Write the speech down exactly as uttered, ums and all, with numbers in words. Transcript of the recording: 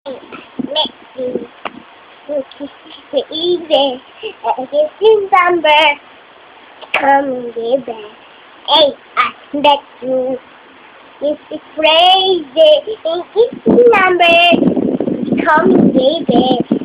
Messi, the easy, everything number, come baby. Hey, I bet you, it's crazy, it's number, come baby.